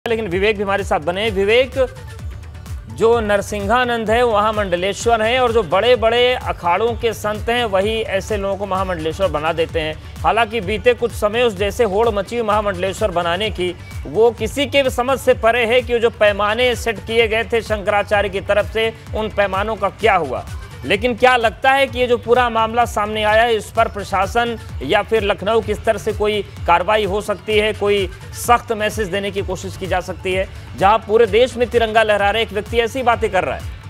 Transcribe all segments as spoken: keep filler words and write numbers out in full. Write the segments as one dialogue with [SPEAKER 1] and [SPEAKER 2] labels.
[SPEAKER 1] लेकिन विवेक भी हमारे साथ बने। विवेक, जो नरसिंहानंद है वहाँ मंडलेश्वर है और जो बड़े बड़े अखाड़ों के संत हैं वही ऐसे लोगों को महामंडलेश्वर बना देते हैं। हालांकि बीते कुछ समय उस जैसे होड़ मची महामंडलेश्वर बनाने की, वो किसी के समझ से परे है कि जो पैमाने सेट किए गए थे शंकराचार्य की तरफ से, उन पैमानों का क्या हुआ। लेकिन क्या लगता है कि ये जो पूरा मामला सामने आया है, इस पर प्रशासन या फिर लखनऊ की स्तर से कोई कार्रवाई हो सकती है, कोई सख्त मैसेज देने की कोशिश की जा सकती है, जहां पूरे देश में तिरंगा लहरा रहे एक व्यक्ति ऐसी बातें कर रहा है?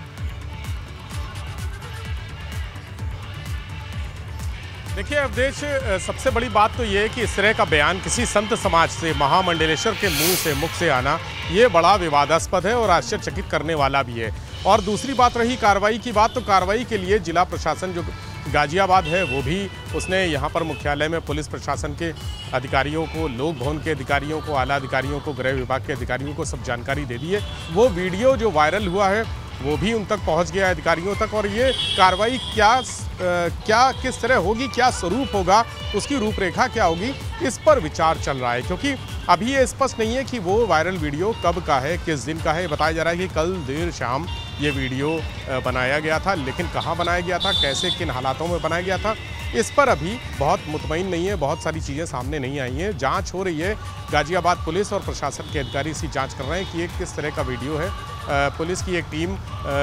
[SPEAKER 2] देखिए अवधेश, सबसे बड़ी बात तो ये है कि इस तरह का बयान किसी संत समाज से, महामंडलेश्वर के मुंह से, मुख से आना, ये बड़ा विवादास्पद है और आश्चर्यचकित करने वाला भी है। और दूसरी बात रही कार्रवाई की बात, तो कार्रवाई के लिए जिला प्रशासन जो गाजियाबाद है वो भी, उसने यहाँ पर मुख्यालय में पुलिस प्रशासन के अधिकारियों को, लोक भवन के अधिकारियों को, आला अधिकारियों को, गृह विभाग के अधिकारियों को सब जानकारी दे दी है। वो वीडियो जो वायरल हुआ है वो भी उन तक पहुंच गया है, अधिकारियों तक। और ये कार्रवाई क्या आ, क्या किस तरह होगी, क्या स्वरूप होगा, उसकी रूपरेखा क्या होगी, इस पर विचार चल रहा है। क्योंकि अभी ये स्पष्ट नहीं है कि वो वायरल वीडियो कब का है, किस दिन का है। बताया जा रहा है कि कल देर शाम ये वीडियो बनाया गया था, लेकिन कहाँ बनाया गया था, कैसे, किन हालातों में बनाया गया था, इस पर अभी बहुत मुतमईन नहीं है। बहुत सारी चीज़ें सामने नहीं आई हैं। जांच हो रही है। गाजियाबाद पुलिस और प्रशासन के अधिकारी इसी जांच कर रहे हैं कि ये किस तरह का वीडियो है। पुलिस की एक टीम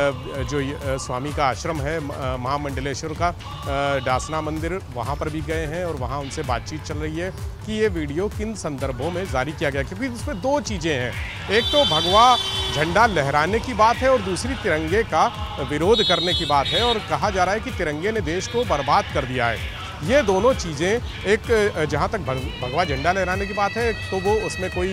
[SPEAKER 2] जो स्वामी का आश्रम है महामंडलेश्वर का, डासना मंदिर, वहाँ पर भी गए हैं और वहाँ उनसे बातचीत चल रही है कि ये वीडियो किन संदर्भों में जारी किया गया। क्योंकि इसमें दो चीज़ें हैं, एक तो भगवा झंडा लहराने की बात है और दूसरी तिरंगे का विरोध करने की बात है। और कहा जा रहा है कि तिरंगे ने देश को बर्बाद कर दिया है। ये दोनों चीज़ें, एक जहाँ तक भगवा झंडा लहराने की बात है तो वो उसमें कोई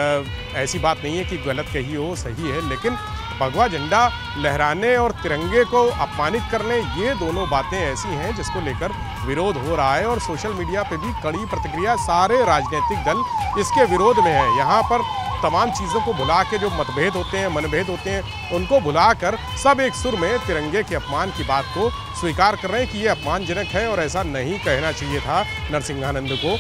[SPEAKER 2] आ, ऐसी बात नहीं है कि गलत कही हो, सही है। लेकिन भगवा झंडा लहराने और तिरंगे को अपमानित करने, ये दोनों बातें ऐसी हैं जिसको लेकर विरोध हो रहा है। और सोशल मीडिया पे भी कड़ी प्रतिक्रिया, सारे राजनीतिक दल इसके विरोध में है। यहाँ पर तमाम चीज़ों को भुला के, जो मतभेद होते हैं, मनभेद होते हैं, उनको भुलाकर सब एक सुर में तिरंगे के अपमान की बात को स्वीकार कर रहे हैं कि ये अपमानजनक है और ऐसा नहीं कहना चाहिए था नरसिंहानंद को।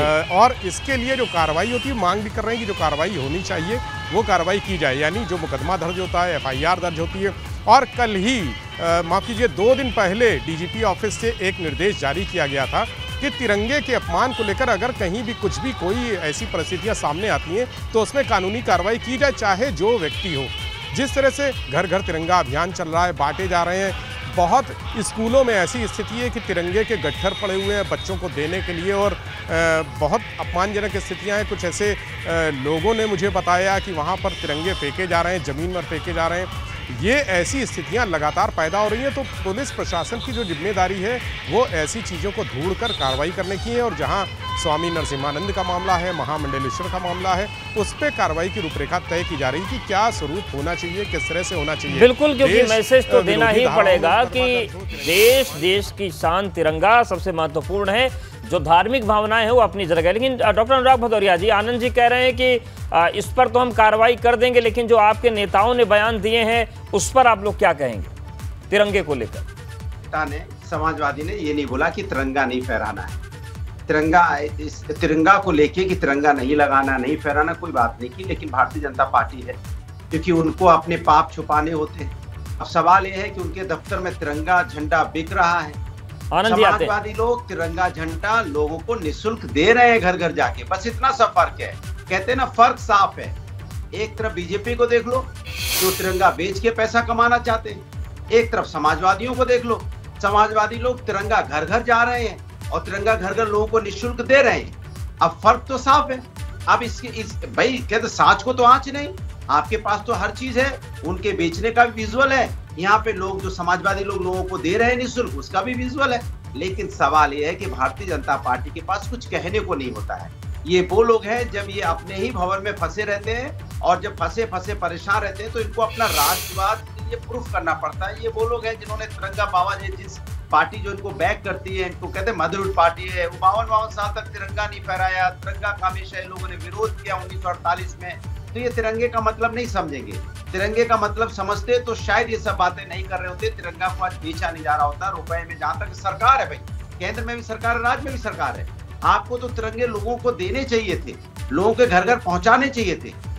[SPEAKER 2] और इसके लिए जो कार्रवाई होती है, मांग भी कर रहे हैं कि जो कार्रवाई होनी चाहिए वो कार्रवाई की जाए। यानी जो मुकदमा दर्ज होता है, एफ आई आर दर्ज होती है। और कल ही, माफ़ कीजिए, दो दिन पहले डी जी पी ऑफिस से एक निर्देश जारी किया गया था कि तिरंगे के अपमान को लेकर अगर कहीं भी कुछ भी कोई ऐसी परिस्थितियां सामने आती हैं तो उसमें कानूनी कार्रवाई की जाए, चाहे जो व्यक्ति हो। जिस तरह से घर घर तिरंगा अभियान चल रहा है, बांटे जा रहे हैं, बहुत स्कूलों में ऐसी स्थिति है कि तिरंगे के गट्ठर पड़े हुए हैं बच्चों को देने के लिए। और बहुत अपमानजनक स्थितियां हैं। कुछ ऐसे लोगों ने मुझे बताया कि वहाँ पर तिरंगे फेंके जा रहे हैं, ज़मीन पर फेंके जा रहे हैं। ये ऐसी स्थितियां लगातार पैदा हो रही हैं। तो पुलिस प्रशासन की जो जिम्मेदारी है वो ऐसी चीज़ों को ढूंढकर कार्रवाई करने की है। और जहां स्वामी नरसिंहानंद का मामला है, महामंडलेश्वर का मामला है, उस पर कार्रवाई की रूपरेखा तय की जा रही है कि क्या स्वरूप होना चाहिए, किस तरह से होना चाहिए।
[SPEAKER 1] बिल्कुल, क्योंकि मैसेज तो देना ही पड़ेगा कि देश देश की शान तिरंगा सबसे महत्वपूर्ण है। जो धार्मिक भावनाएं हैं वो अपनी जगह है। लेकिन डॉक्टर अनुराग भदौरिया जी, आनंद जी कह रहे हैं कि इस पर तो हम कार्रवाई कर देंगे, लेकिन जो आपके नेताओं ने बयान दिए हैं उस पर आप लोग क्या कहेंगे तिरंगे को लेकर?
[SPEAKER 3] ने समाजवादी ने ये नहीं बोला कि तिरंगा नहीं फहराना है। तिरंगा, इस तिरंगा को लेके कि तिरंगा नहीं लगाना, नहीं फहराना, कोई बात नहीं की। लेकिन भारतीय जनता पार्टी है, क्योंकि उनको अपने पाप छुपाने होते हैं। अब सवाल ये है कि उनके दफ्तर में तिरंगा झंडा बिक रहा है। समाजवादी लोग तिरंगा झंडा लोगों को निःशुल्क दे रहे हैं घर घर जाके। बस इतना सा फर्क है। कहते हैं ना, फर्क साफ है। एक तरफ बीजेपी को देख लो जो तिरंगा बेच के पैसा कमाना चाहते हैं, एक तरफ समाजवादियों को देख लो, समाजवादी लोग तिरंगा घर घर जा रहे हैं और तिरंगा घर घर लोगों को निःशुल्क दे रहे हैं। अब फर्क तो साफ है। अब इसके इस भाई कहते सांच को तो आंच नहीं, आपके पास तो हर चीज है। उनके बेचने का भी विजुअल है, यहाँ पे लोग जो समाजवादी लोग लोगों को दे रहे हैं निःशुल्क, उसका भी विजुअल है। लेकिन सवाल ये है कि भारतीय जनता पार्टी के पास कुछ कहने को नहीं होता है। ये वो लोग हैं जब ये अपने ही भवन में फंसे रहते हैं और जब फंसे फंसे परेशान रहते हैं तो इनको अपना राष्ट्रवाद के लिए प्रूफ करना पड़ता है। ये वो लोग हैं जिन्होंने तिरंगा बाबा जी, जिस पार्टी जो इनको बैक करती है, इनको कहते हैं मदरउड पार्टी है, वो बावन बावन साल तक तिरंगा नहीं फहराया। तिरंगा का हमेशा लोगों ने विरोध किया उन्नीस सौ अड़तालीस में। तो ये तिरंगे का मतलब नहीं समझेंगे। तिरंगे का मतलब समझते तो शायद ये सब बातें नहीं कर रहे होते। तिरंगा को आज बेचा नहीं जा रहा होता रुपए में। जहां तक सरकार है भाई, केंद्र में भी सरकार है, राज्य में भी सरकार है, आपको तो तिरंगे लोगों को देने चाहिए थे, लोगों के घर घर पहुंचाने चाहिए थे।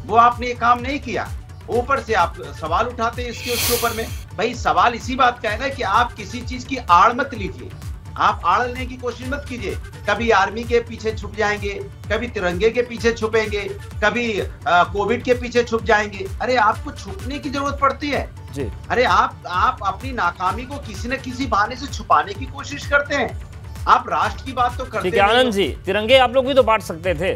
[SPEAKER 3] वो आपने ये काम नहीं किया। ऊपर से आप सवाल उठाते हैं इसके उसके ऊपर में। भाई सवाल इसी बात का है ना कि आप किसी चीज की आड़ मत लीजिए, आप आड़ लेने की कोशिश मत कीजिए। कभी आर्मी के पीछे छुप जाएंगे, कभी तिरंगे के पीछे छुपेंगे, कभी कोविड के पीछे छुप जाएंगे। अरे आपको छुपने की जरूरत पड़ती है
[SPEAKER 1] जी।
[SPEAKER 3] अरे आप आप अपनी नाकामी को किसी न किसी बहाने से छुपाने की कोशिश करते हैं। आप राष्ट्र की बात तो करते
[SPEAKER 1] ठीक है आनंद जी, तिरंगे आप लोग भी तो बांट सकते थे।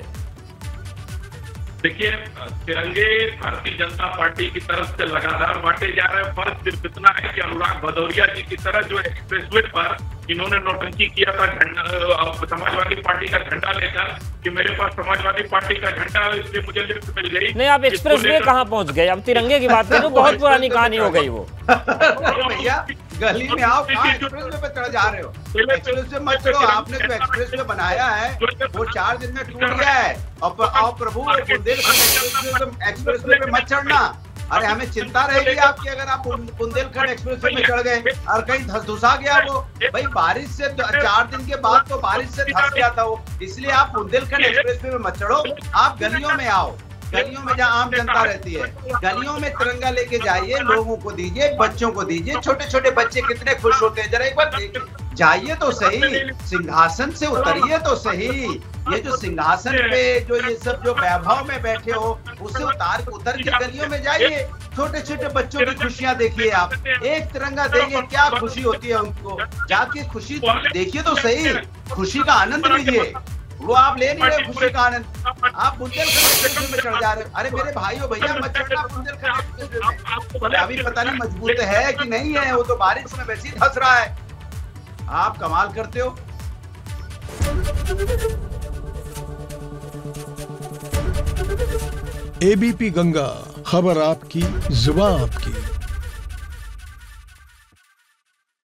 [SPEAKER 4] देखिए, तिरंगे भारतीय जनता पार्टी की तरफ से लगातार बांटे जा रहे हैं। फर्क सिर्फ इतना है कि अनुराग भदौरिया जी की तरह जो एक्सप्रेसवे पर इन्होंने नौटंकी किया था झंडा, समाजवादी पार्टी का झंडा लेकर कि मेरे पास समाजवादी पार्टी का झंडा, इसलिए मुझे लिफ्ट मिल गई।
[SPEAKER 1] नहीं, आप एक्सप्रेसवे कहाँ पहुंच गए? अब तिरंगे की बात करें, बहुत पुरानी कहानी हो गई वो।
[SPEAKER 3] भैया गली में आओ, कहाँ एक्सप्रेसवे पे चढ़ जा रहे हो? एक्सप्रेसवे मत चढ़ो, आपने जो एक्सप्रेसवे बनाया है वो चार दिन में टूट गया है। और प्रभु बुंदेलखंड एक्सप्रेसवे पे मत चढ़ना। अरे हमें चिंता रहेगी आपकी अगर आप बुंदेलखंड एक्सप्रेसवे में चढ़ गए और कहीं धसधुसा गया वो। भाई बारिश से चार दिन के बाद तो बारिश से धस गया था वो, इसलिए आप बुंदेलखंड एक्सप्रेसवे में मत चढ़ो। आप गलियों में आओ, गलियों में जहाँ आम जनता रहती है, गलियों में तिरंगा लेके जाइए, लोगों को दीजिए, बच्चों को दीजिए। छोटे छोटे बच्चे कितने खुश होते हैं, जरा एक बार देखिए। जाइए तो सही, सिंहासन से उतरिए तो सही। ये जो सिंहासन पे जो ये सब जो वैभव में बैठे हो, उससे उतार उतर के गलियों में जाइए, छोटे छोटे बच्चों की खुशियां देखिए। आप एक तिरंगा देंगे, क्या खुशी होती है उनको। जाके खुशी देखिए तो सही, खुशी का आनंद लीजिए। वो आप ले नहीं रहे खुशी का आनंद, आप बुंदेलखंड एक्सप्रेसवे में चढ़ जा रहे हो। अरे मेरे भाइयों भैया मत चढ़ना बुंदेलखंड एक्सप्रेसवे में। अभी पता नहीं मजबूत है कि नहीं है, वो तो बारिश में वैसे ही धंस रहा है। आप कमाल करते हो।
[SPEAKER 5] एबीपी गंगा, खबर आपकी, जुबान आपकी।